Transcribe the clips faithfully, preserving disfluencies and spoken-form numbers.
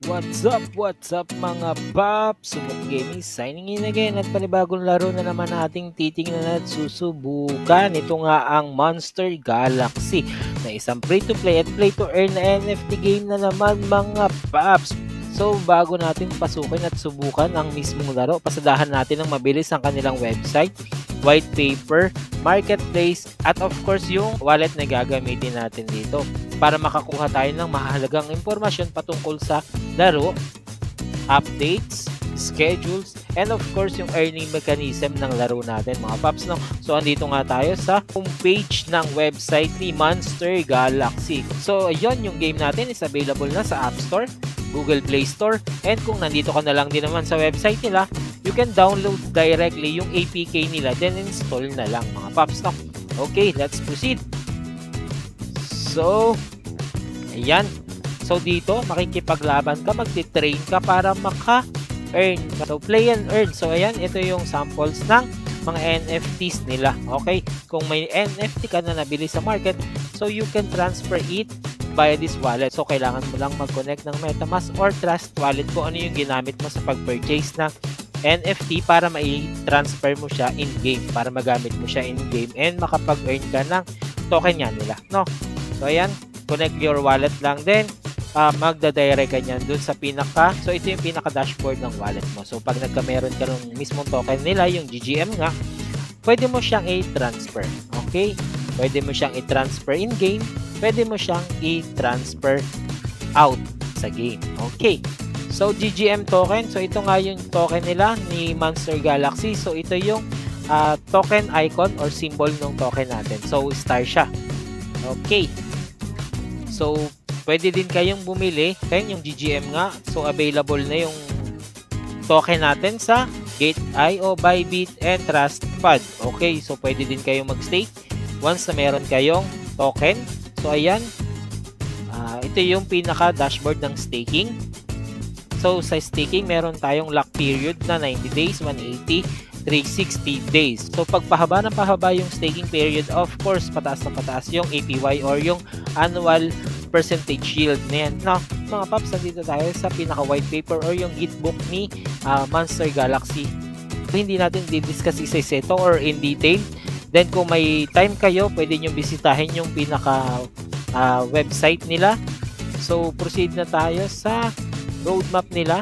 What's up, what's up mga paps? Sumuk Gaming signing in again at panibagong laro na naman nating titingnan at susubukan. Ito nga ang Monster Galaxy na isang free-to-play at play-to-earn na N F T game na naman mga paps. So bago natin pasukin at subukan ang mismong laro, pasadahan natin ng mabilis ang kanilang website, white paper, marketplace, at of course yung wallet na gagamitin natin dito para makakuha tayo ng mahalagang impormasyon patungkol sa laro, updates, schedules, and of course yung earning mechanism ng laro natin mga paps, no? So andito nga tayo sa homepage ng website ni Monster Galaxy. So ayun, yung game natin is available na sa App Store, Google Play Store, and kung nandito ka na lang din naman sa website nila, you can download directly yung A P K nila, then install na lang mga paps, no? Okay, let's proceed. So, ayan. So, dito, makikipaglaban ka, magti-train ka para maka-earn. So, play and earn. So, ayan, ito yung samples ng mga N F Ts nila. Okay? Kung may N F T ka na nabili sa market, so you can transfer it via this wallet. So, kailangan mo lang mag-connect ng MetaMask or Trust Wallet kung ano yung ginamit mo sa pag-purchase ng N F T para mai-transfer mo siya in-game, para magamit mo siya in-game and makapag-earn ka ng token niya nila, no? So, ayan, connect your wallet lang din. Uh, magda-direct ka niyan dun sa pinaka, so ito yung pinaka-dashboard ng wallet mo. So, pag nagka-meron ka ng mismong token nila, yung G G M nga, pwede mo siyang i-transfer. Okay? Pwede mo siyang i-transfer in-game, pwede mo siyang i-transfer out sa game. Okay? So, G G M token. So, ito nga yung token nila ni Monster Galaxy. So, ito yung uh, token icon or symbol ng token natin. So, star siya. Okay. So, pwede din kayong bumili. Kaya yung G G M nga. So, available na yung token natin sa Gate I O, Bybit, and TrustPad. Okay. So, pwede din kayong mag-stake once na meron kayong token. So, ayan. Uh, ito yung pinaka-dashboard ng staking. So, sa staking, meron tayong lock period na ninety days, one eighty, three sixty days. So, pag pahaba ng pahaba yung staking period, of course, pataas na pataas yung A P Y or yung annual percentage yield na yan. Now, mga paps, nandito tayo sa pinaka-white paper or yung gitbook ni uh, Monster Galaxy. So, hindi natin didiscuss isa-isa or in detail. Then, kung may time kayo, pwede nyo bisitahin yung pinaka uh, website nila. So, proceed na tayo sa roadmap nila.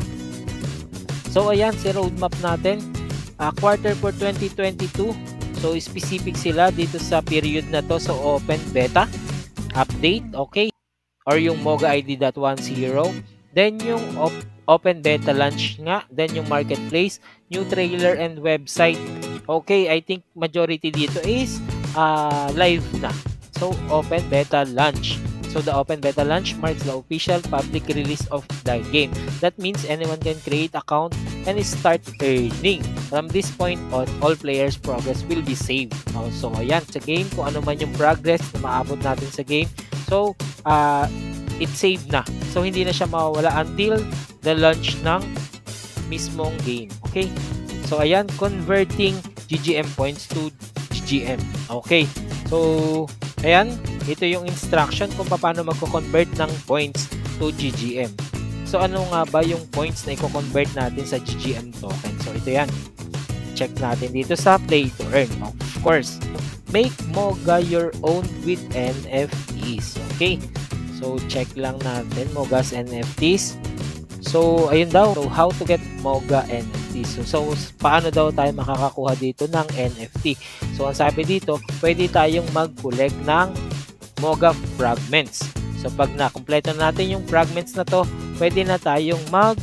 So, ayan, si roadmap natin. Uh, quarter for twenty twenty-two. So, specific sila dito sa period na to. So, open beta, update, okay? Or yung MOGA I D dot ten. Then, yung op open beta launch nga. Then, yung marketplace, new trailer, and website. Okay, I think majority dito is uh, live na. So, open beta launch. So, the open beta launch marks the official public release of the game. That means anyone can create account and start earning. From this point on, all players' progress will be saved. Oh, so, ayan, sa game, kung ano man yung progress na maabot natin sa game. So, uh, it's saved na. So, hindi na siya mawawala until the launch ng mismong game. Okay? So, ayan, converting G G M points to G G M. Okay? So, ayan, ito yung instruction kung paano magko-convert ng points to G G M. So, ano nga ba yung points na i-convert natin sa G G M token? So, ito yan. Check natin dito sa Play to Earn. Of course, make MOGA your own with N F Ts. Okay? So, check lang natin MOGA's N F Ts. So, ayun daw. So, how to get MOGA N F Ts. So, so, paano daw tayo makakakuha dito ng N F T? So, ang sabi dito, pwede tayong mag-collect ng MOGA fragments. So, pag na-kompleto natin yung fragments na to, pwede na tayong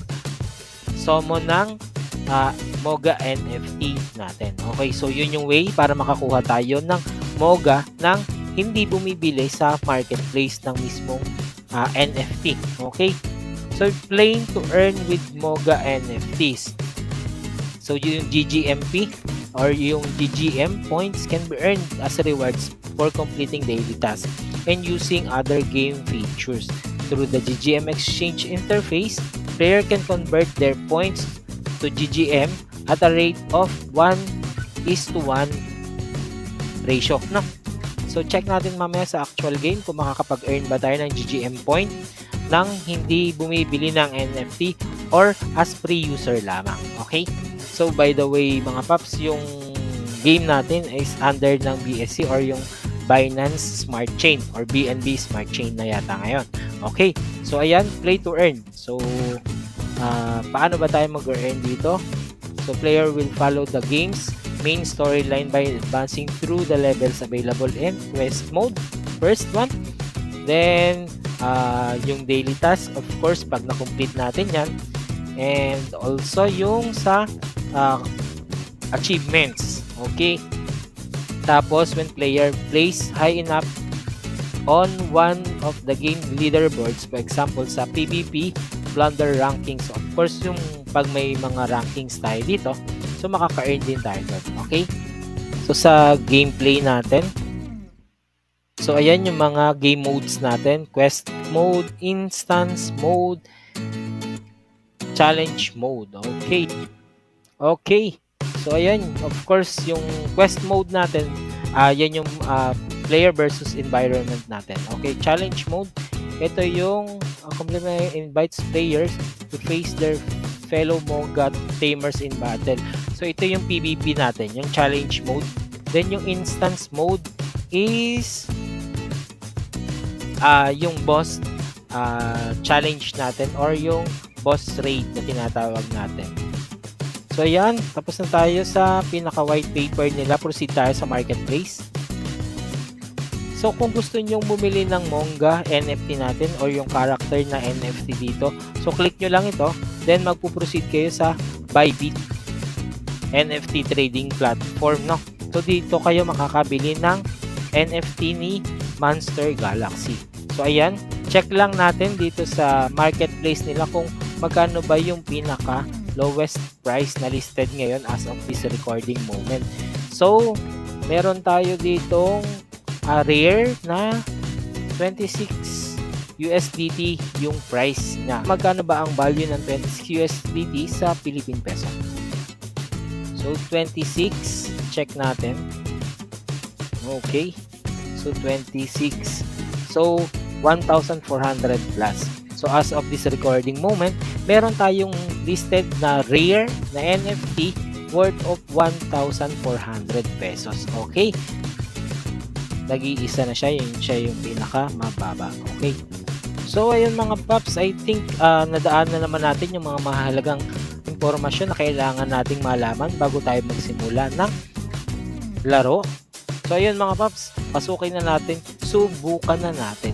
mag-summon ng uh, MOGA N F T natin. Okay, so yun yung way para makakuha tayo ng MOGA ng hindi bumibili sa marketplace ng mismong uh, N F T. Okay, so playing to earn with MOGA N F Ts. So, yung G G M P or yung G G M points can be earned as rewards for completing daily tasks and using other game features. Through the G G M exchange interface, player can convert their points to G G M at a rate of one is to one ratio. No? So, check natin mamaya sa actual game kung makakapag-earn ba tayo ng G G M point ng hindi bumibili ng N F T or as free user lamang. Okay? So by the way mga paps, yung game natin is under ng B S C or yung Binance Smart Chain or B N B Smart Chain na yata ngayon. Okay? So ayan, play to earn. So uh, paano ba tayo mag-earn dito? So player will follow the game's main storyline by advancing through the levels available in quest mode. First one. Then, uh, yung daily task, of course, pag na-complete natin yan. And also yung sa uh, achievements. Okay? Tapos, when player plays high enough on one of the game leaderboards, for example, sa P V P, plunder rankings. Of course, yung pag may mga rankings tayo dito, so makaka-earn din tayo doon. Okay? So sa gameplay natin, so ayan yung mga game modes natin. Quest mode, instance mode, challenge mode. Okay. Okay. So ayan, of course, yung quest mode natin, uh, yan yung uh, player versus environment natin. Okay, challenge mode, ito yung uh, complement invites players to face their fellow MOGA tamers in battle. So ito yung P V P natin, yung challenge mode. Then yung instance mode is uh, yung boss uh, challenge natin or yung boss raid na tinatawag natin. So ayan, tapos na tayo sa pinaka white paper nila. Proceed tayo sa marketplace. So kung gusto nyong bumili ng MOGA N F T natin or yung character na N F T dito, so click nyo lang ito, then magpo-proceed kayo sa Bybit N F T trading platform, no? So dito kayo makakabili ng N F T ni Monster Galaxy. So ayan, check lang natin dito sa marketplace nila kung magkano ba yung pinaka lowest price na listed ngayon as of this recording moment. So meron tayo ditong a rare na twenty-six U S D T yung price niya. Magkano ba ang value ng twenty-six U S D T sa Philippine Peso? So twenty-six, check natin. Okay. So twenty-six. So one thousand four hundred plus. So as of this recording moment, meron tayong listed na rare na N F T worth of one thousand four hundred pesos. Okay. Nag-iisa na siya, yun siya yung pinaka mababa. Okay. So ayun mga paps, I think uh, nadaan na naman natin yung mga mahalagang impormasyon na kailangan nating malaman bago tayo magsimula ng laro. So ayun mga paps, pasukin na natin, subukan na natin.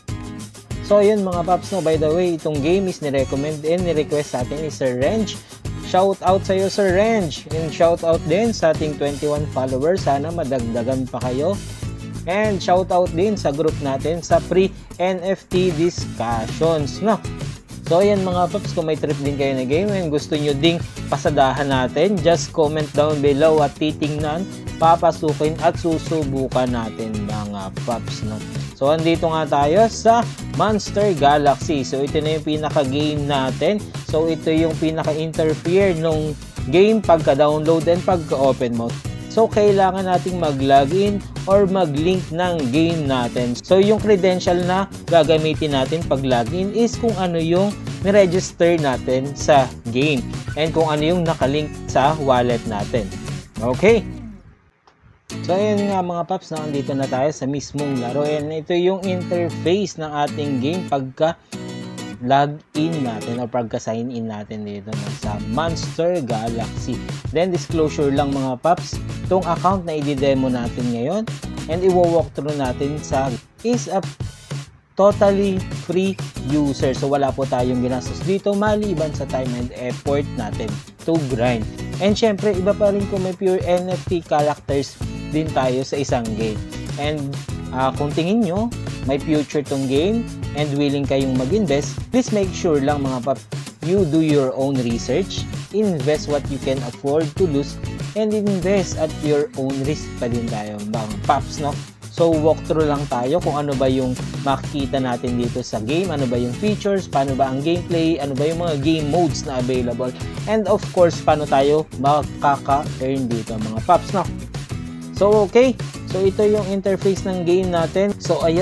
So ayun mga paps, no, by the way, itong game is ni-recommend and ni-request sa atin ni Sir Renj. Shout out sa iyo Sir Renj, and shout out din sa ating twenty-one followers. Sana madagdagan pa kayo. And shout out din sa group natin sa pre-N F T discussions, no? So ayan mga paps, kung may trip din kayo na game and gusto nyo ding pasadahan natin, just comment down below at titingnan, papasukin at susubukan natin mga paps, no? So andito nga tayo sa Monster Galaxy. So ito na yung pinaka-game natin. So ito yung pinaka-interfere nung game pagka-download and pagka-open mo. So, kailangan nating mag-login or mag-link ng game natin. So, yung credential na gagamitin natin pag-login is kung ano yung ni-register natin sa game and kung ano yung nakalink sa wallet natin. Okay? So, ayun nga mga paps, na andito na tayo sa mismong laro. And ito yung interface ng ating game pagka login natin o pagka-sign in natin dito sa Monster Galaxy. Then disclosure lang mga paps, itong account na i-demo natin ngayon and i-walk through natin sa is a totally free user. So wala po tayong ginastos dito maliban sa time and effort natin to grind. And syempre iba pa rin kung may pure N F T characters din tayo sa isang game. And uh, kung tingin nyo may future tong game and willing kayong mag-invest, please make sure lang mga pap, you do your own research, invest what you can afford to lose, and invest at your own risk pa din tayo mga paps, no? So walk through lang tayo kung ano ba yung makikita natin dito sa game, ano ba yung features, paano ba ang gameplay, ano ba yung mga game modes na available, and of course paano tayo makaka-earn dito mga paps, no? So okay, so ito yung interface ng game natin. So ayun,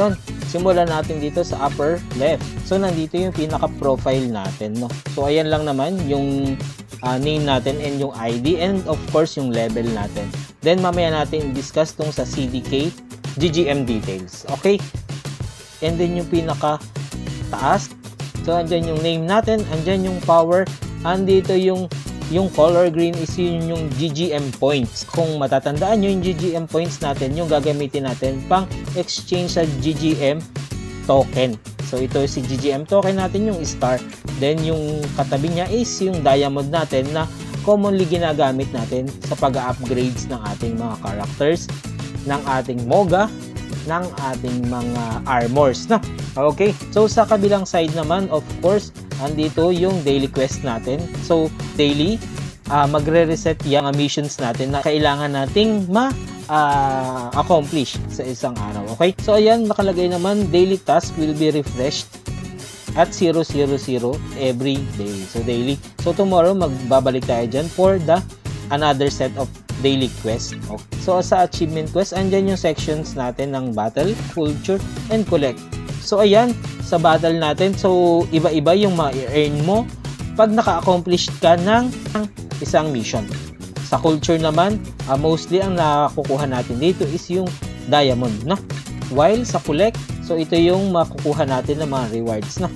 simulan natin dito sa upper left. So, nandito yung pinaka-profile natin, no? So, ayan lang naman yung uh, name natin and yung I D and of course yung level natin. Then, mamaya natin discuss tong sa C D K, G G M details. Okay? And then, yung pinaka-taas. So, andyan yung name natin, andyan yung power, andito yung yung color green is yun yung G G M points. Kung matatandaan nyo, yung G G M points natin, yung gagamitin natin pang exchange sa G G M token. So, ito si G G M token natin, yung star. Then, yung katabi niya is yung diamond natin na commonly ginagamit natin sa pag-upgrades ng ating mga characters, ng ating moga, ng ating mga armors. No? Okay? So, sa kabilang side naman, of course, andito yung daily quest natin. So, daily, uh, magre-reset yung missions natin na kailangan nating ma-accomplish uh, sa isang araw. Okay? So, ayan, nakalagay naman, daily task will be refreshed at zero zero zero every day. So, daily. So, tomorrow, magbabalik tayo dyan for the another set of daily quest. Okay. So, sa achievement quest, andyan yung sections natin ng battle, culture, and collect. So, ayan, sa battle natin, so, iba-iba yung ma-earn mo pag naka-accomplish ka ng isang mission. Sa culture naman, uh, mostly ang nakukuha natin dito is yung diamond, no? While sa collect, so, ito yung makukuha natin ng mga rewards, no?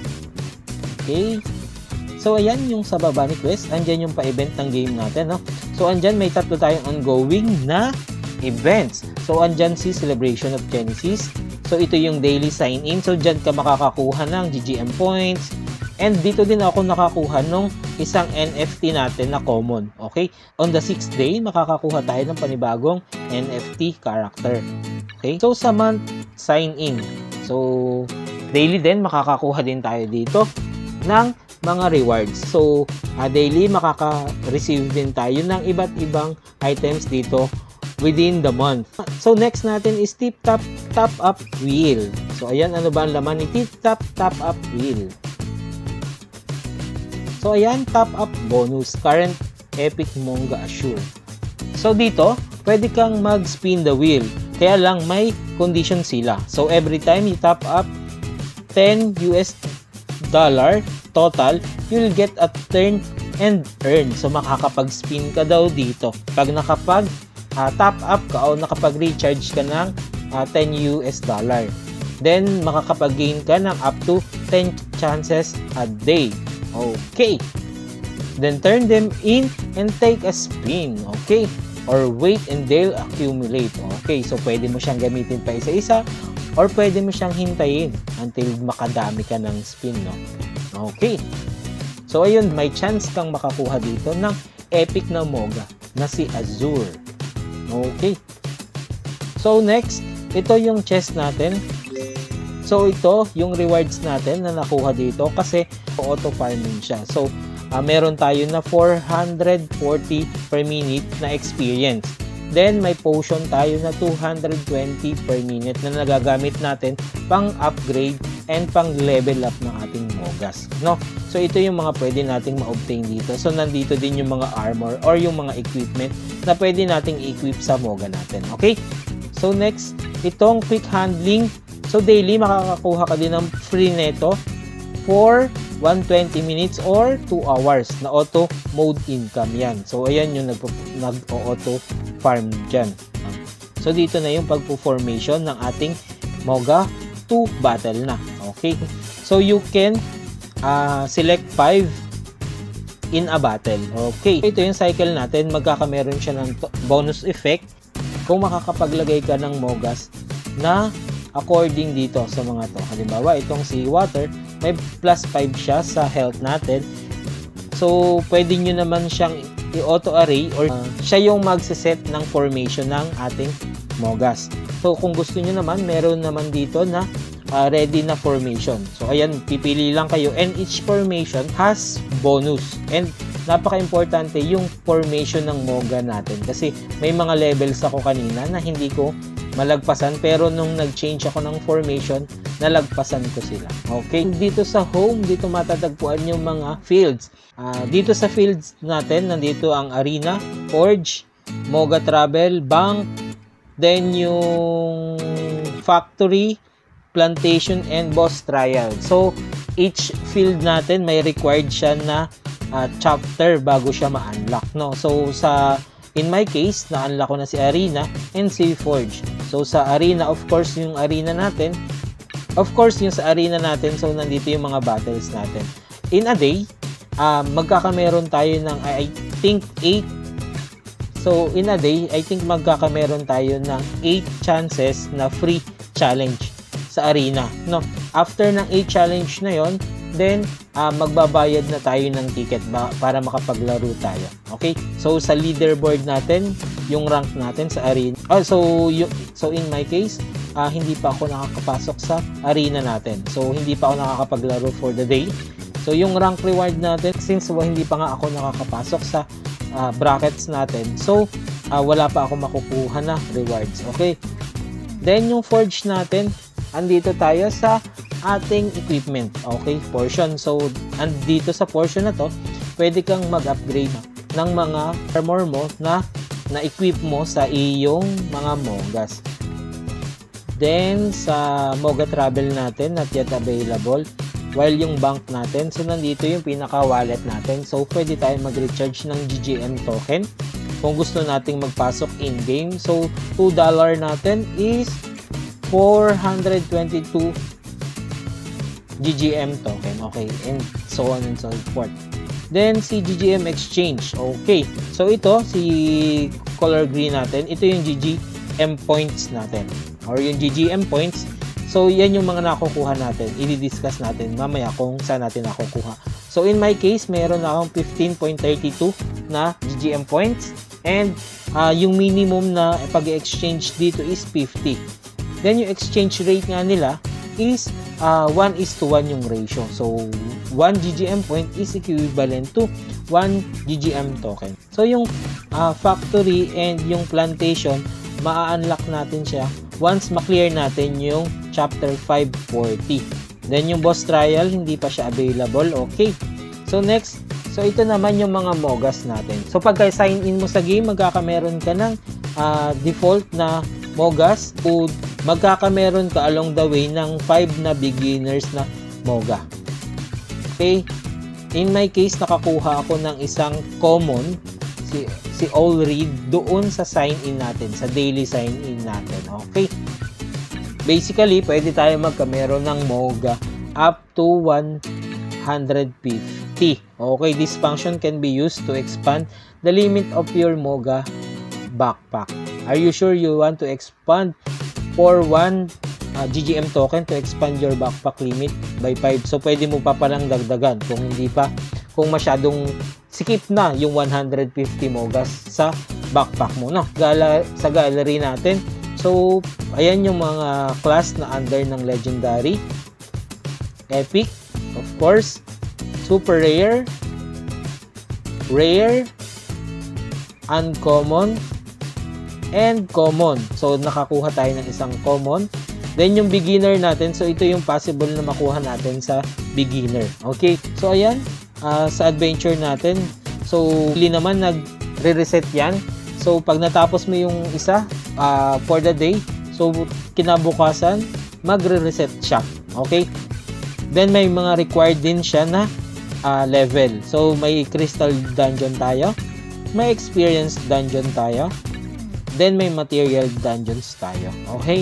Okay. So, ayan, yung sa baba ni quest, andyan yung pa-event ng game natin, no? So, andyan, may tatlo tayong ongoing na events. So, andyan si Celebration of Genesis. So, ito yung daily sign-in. So, dyan ka makakakuha ng G G M points. And dito din ako nakakuha ng isang N F T natin na common. Okay? On the sixth day, makakakuha tayo ng panibagong N F T character. Okay? So, sa month sign-in. So, daily din, makakakuha din tayo dito ng mga rewards. So, uh, daily, makaka-receive din tayo ng iba't ibang items dito within the month. So, next natin is Tip Tap Top Up Wheel. So, ayan, ano ba ang laman ni Tip Tap Top Up Wheel? So, ayan, Top Up Bonus. Current Epic Moga Assure. So, dito, pwede kang mag-spin the wheel. Kaya lang, may condition sila. So, every time you top up ten U S dollar total, you'll get a turn and earn. So, makakapag-spin ka daw dito. Pag nakapag Uh, top up ka o nakapag-recharge ka ng uh, ten U S dollar. Then, makakapag-gain ka ng up to ten chances a day. Okay. Then, turn them in and take a spin. Okay. Or wait and they'll accumulate. Okay. So, pwede mo siyang gamitin pa isa-isa or pwede mo siyang hintayin until makadami ka ng spin. No? Okay. So, ayun. May chance kang makakuha dito ng epic na moga na si Azure. Okay. So, next, ito yung chest natin. So, ito yung rewards natin na nakuha dito kasi auto farming siya. So, uh, meron tayo na four hundred forty per minute na experience. Then, may potion tayo na two hundred twenty per minute na nagagamit natin pang upgrade and pang level up ng ating mogas. No? So, ito yung mga pwede nating ma-obtain dito. So, nandito din yung mga armor or yung mga equipment na pwede nating equip sa moga natin. Okay? So, next, itong quick handling. So, daily, makakakuha ka din ng free neto for one hundred twenty minutes or two hours na auto mode income yan. So, ayan yung nag-auto farm dyan. So, dito na yung pagpo-formation ng ating moga to battle na. Okay? So, you can uh, select five in a battle. Okay. Ito yung cycle natin. Magkakameron siya ng bonus effect kung makakapaglagay ka ng mogas na according dito sa mga to. Halimbawa, itong si water, may plus five siya sa health natin. So, pwede nyo naman siyang i-auto array or uh, siya yung magsiset ng formation ng ating mogas. So, kung gusto nyo naman, meron naman dito na uh, ready na formation. So, ayan, pipili lang kayo and each formation has bonus. And napaka-importante yung formation ng moga natin kasi may mga levels ako kanina na hindi ko malagpasan pero nung nag-change ako ng formation, nalagpasan ko sila. Okay? Dito sa home, dito matatagpuan yung mga fields. Uh, dito sa fields natin, nandito ang arena, forge, moga travel, bank, then yung factory, plantation, and boss trial. So, each field natin may required siya na uh, chapter bago siya ma-unlock, no? So, sa in my case, na-unlock ko na si Arena and si Forge. So, sa Arena, of course, yung Arena natin, of course, yung sa Arena natin, so, nandito yung mga battles natin. In a day, uh, magkakameron tayo ng, I think, eight. So, in a day, I think magkakameron tayo ng eight chances na free challenge sa Arena, no? After ng eight challenge na yon, then uh, magbabayad na tayo ng ticket ba para makapaglaro tayo. Okay? So sa leaderboard natin, yung rank natin sa Arena. Oh, so yung, so in my case, uh, hindi pa ako nakakapasok sa Arena natin. So hindi pa ako nakakapaglaro for the day. So yung rank reward natin, since well, hindi pa nga ako nakakapasok sa uh, brackets natin, so uh, wala pa ako makukuha na rewards. Okay? Then yung Forge natin, andito tayo sa ating equipment, okay, portion. So, andito sa portion na to, pwede kang mag-upgrade ng mga armor mo na na-equip mo sa iyong mga mogas. Then, sa Moga Travel natin, not yet available. While yung bank natin, so nandito yung pinaka-wallet natin. So, pwede tayo mag-recharge ng G G M token kung gusto nating magpasok in-game. So, two dollars natin is four hundred twenty-two G G M token, okay, and so on and so forth. Then si G G M exchange, okay, so ito si color green natin, ito yung G G M points natin or yung G G M points. So yan yung mga nakukuha natin, i-discuss natin mamaya kung saan natin nakukuha. So in my case, meron akong fifteen point three two na G G M points, and uh, yung minimum na pag-exchange dito is fifty. Then yung exchange rate nga nila is uh, one is to one yung ratio. So one G G M point is equivalent to one G G M token. So yung uh, factory and yung plantation, ma-unlock natin siya once ma-clear natin yung chapter five forty. Then yung boss trial, hindi pa siya available. Okay. So next, so ito naman yung mga mogas natin. So pagka sign in mo sa game, magkakameron ka ng uh, default na mogas, o magkakameron ka along the way ng five na beginners na moga. Okay? In my case, nakakuha ako ng isang common, si, si All Read, doon sa sign-in natin, sa daily sign-in natin. Okay? Basically, pwede tayo magkameron ng moga up to one hundred fifty. Okay? This function can be used to expand the limit of your moga backpack. Are you sure you want to expand for one uh, G G M token to expand your backpack limit by five? So, pwede mo pa palang dagdagan kung hindi pa, kung masyadong skip na yung one hundred fifty mogas sa backpack mo. No? Gala, sa gallery natin. So, ayan yung mga class na under ng Legendary, Epic, of course, Super Rare, Rare, Uncommon, and Common. So, nakakuha tayo ng isang Common. Then, yung beginner natin. So, ito yung possible na makuha natin sa beginner. Okay? So, ayan. Uh, sa adventure natin. So, huli naman, nag-reset yan. So, pag natapos mo yung isa uh, for the day, so, kinabukasan, magre-reset siya. Okay? Then, may mga required din siya na uh, level. So, may crystal dungeon tayo. May experience dungeon tayo. Then, may material dungeons tayo. Okay?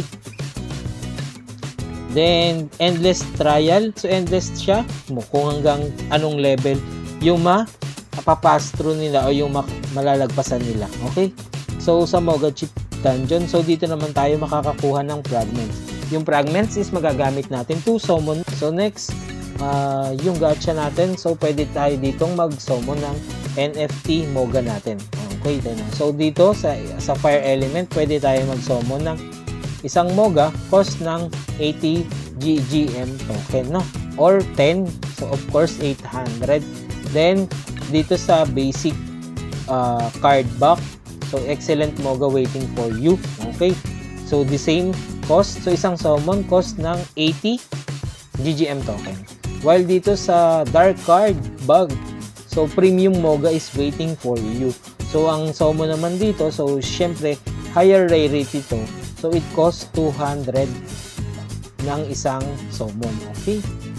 Then, endless trial. So, endless siya. Kung hanggang anong level yung ma-papass through nila o yung malalagpasan nila. Okay? So, sa Moga Chip Dungeon, so dito naman tayo makakakuha ng fragments. Yung fragments is magagamit natin to summon. So, next, uh, yung gacha natin. So, pwede tayo ditong mag-summon ng N F T Moga natin. Okay, so dito sa sa fire element, pwede tayo mag-summon ng isang moga, cost ng eighty G G M token, no? Or ten, so of course eight hundred. Then dito sa basic uh, card back, so excellent moga waiting for you. Okay, so the same cost, so isang summon cost ng eighty G G M token. While dito sa dark card bag, so premium moga is waiting for you. So, ang summon naman dito, so, syempre, higher rarity to. So, it costs two hundred ng isang summon. Okay?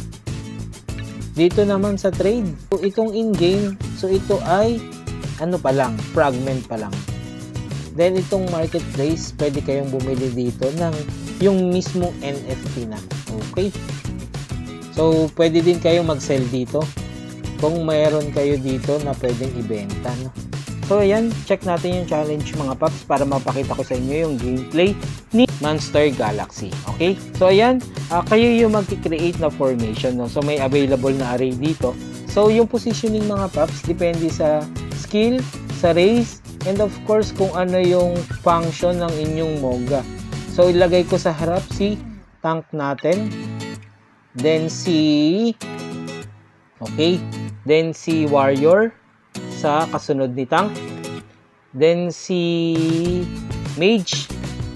Dito naman sa trade, so itong in-game, so ito ay ano pa lang, fragment pa lang. Then itong marketplace, pwede kayong bumili dito ng yung mismong N F T na. Okay? So pwede din kayong mag-sell dito kung mayroon kayo dito na pwedeng ibenta. No? So ayan, check natin yung challenge mga paps para mapakita ko sa inyo yung gameplay ni Monster Galaxy. Okay? So ayan, uh, kayo yung mag-create na formation. No? So may available na array dito. So yung positioning mga paps, depende sa skill, sa race, and of course kung ano yung function ng inyong Moga. So ilagay ko sa harap si tank natin. Then si... Okay. Then si warrior sa kasunod ni tank. Then si mage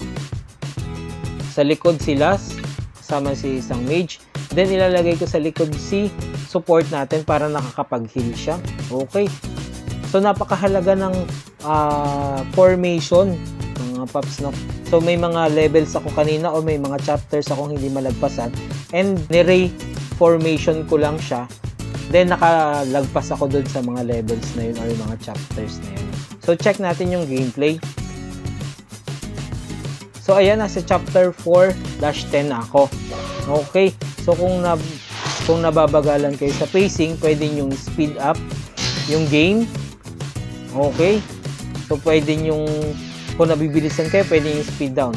sa likod si last kasama si isang mage. Then ilalagay ko sa likod si support natin para nakakapag-heal siya. Okay. So napakahalaga ng uh, formation mga paps, no. So may mga levels ako kanina o may mga chapters akong hindi malagpasan and ni-ray formation ko lang siya. Then, nakalagpas ako dun sa mga levels na yun or yung mga chapters na yun. So, check natin yung gameplay. So, ayan, nasa chapter four dash ten na ako. Okay. So, kung, na, kung nababagalan kayo sa pacing, pwede yung speed up yung game. Okay. So, pwede yung, kung nabibilisan kayo, pwede yung speed down.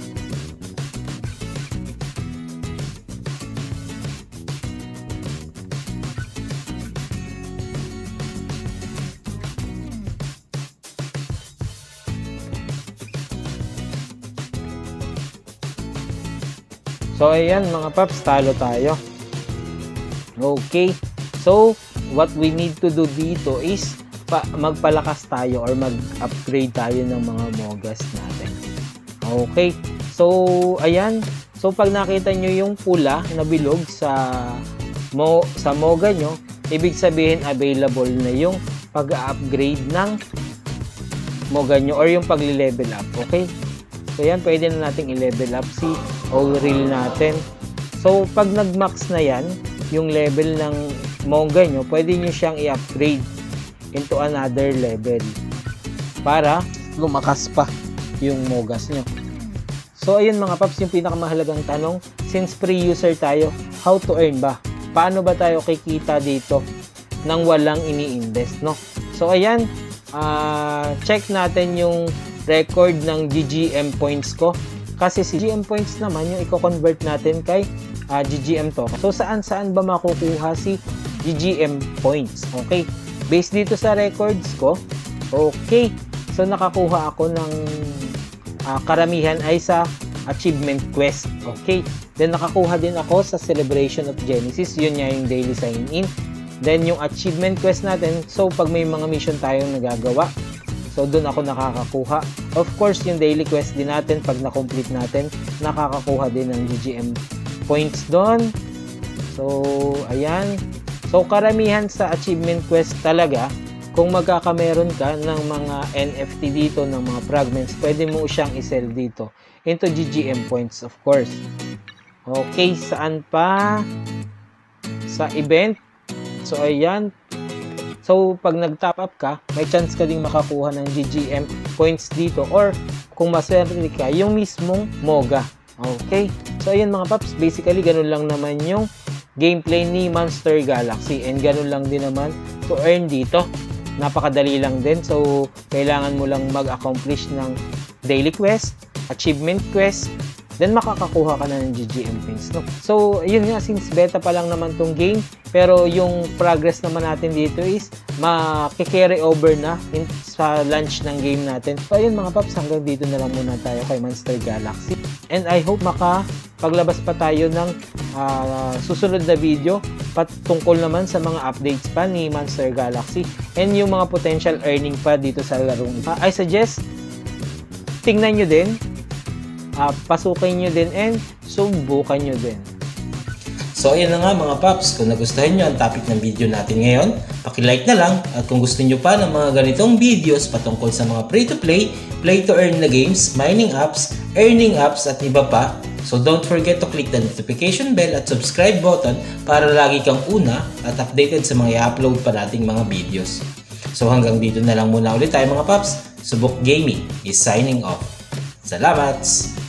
So, ayan mga paps, talo tayo. Okay. So, what we need to do dito is pa magpalakas tayo or mag-upgrade tayo ng mga mogas natin. Okay. So, ayan. So, pag nakita nyo yung pula na bilog sa, mo, sa moga nyo, ibig sabihin available na yung pag-upgrade ng moga nyo or yung pag-level up. Okay. So, yan, pwede na nating i-level up si all-reel natin. So, pag nag-max na yan, yung level ng Moga nyo, pwede nyo siyang i-upgrade into another level para lumakas pa yung Mogas nyo. So, ayun mga paps, yung pinakamahalagang tanong, since pre-user tayo, how to earn ba? Paano ba tayo kikita dito nang walang ini-invest, no? So, ayan, uh, check natin yung record ng G G M points ko. Kasi si G G M points naman yung i-convert natin kay uh, G G M to. So, saan-saan ba makukuha si G G M points? Okay. Based dito sa records ko, okay. So, nakakuha ako ng uh, karamihan ay sa achievement quest. Okay. Then, nakakuha din ako sa Celebration of Genesis. Yun nga yung daily sign-in. Then, yung achievement quest natin. So, pag may mga mission tayong nagagawa, so, doon ako nakakakuha. Of course, yung daily quest din natin, pag na-complete natin, nakakakuha din ng G G M points doon. So, ayan. So, karamihan sa achievement quest talaga, kung magkakameron ka ng mga N F T dito, ng mga fragments, pwede mo siyang i-sell dito into G G M points, of course. Okay, saan pa? Sa event. So, ayan. So, pag nag-top up ka, may chance ka ding makakuha ng G G M points dito or kung maswerte ka, yung mismong Moga. Okay? So, ayun mga paps, basically, ganun lang naman yung gameplay ni Monster Galaxy and ganun lang din naman to earn dito. Napakadali lang din. So, kailangan mo lang mag-accomplish ng daily quest, achievement quest, then makakakuha ka na ng G G M points, no? So, yun nga, since beta pa lang naman tong game, pero yung progress naman natin dito is maki-carry over na in, sa launch ng game natin. So, ayun mga paps, hanggang dito na lang muna tayo kay Monster Galaxy. And I hope makapaglabas pa tayo ng uh, susunod na video patungkol naman sa mga updates pa ni Monster Galaxy and yung mga potential earning pa dito sa larong ito. Uh, I suggest, tingnan nyo din, Uh, pasukin nyo din and subukan nyo din. So ayun na nga mga paps, kung nagustuhan nyo ang topic ng video natin ngayon, paki-like na lang at kung gusto nyo pa ng mga ganitong videos patungkol sa mga free-to-play, play-to-earn na games, mining apps, earning apps at iba pa, So don't forget to click the notification bell at subscribe button para lagi kang una at updated sa mga i-upload pa nating mga videos. So hanggang dito na lang muna ulit tayo mga paps. Subok Gaming is signing off. Salamat!